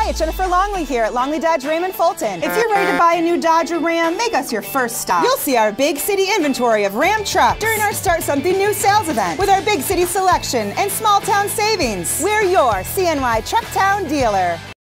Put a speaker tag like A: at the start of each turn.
A: Hi, it's Jennifer Longley here at Longley Dodge Raymond Fulton. If you're ready to buy a new Dodge or Ram, make us your first stop. You'll see our big city inventory of Ram trucks during our Start Something New sales event with our big city selection and small town savings. We're your CNY Truck Town dealer.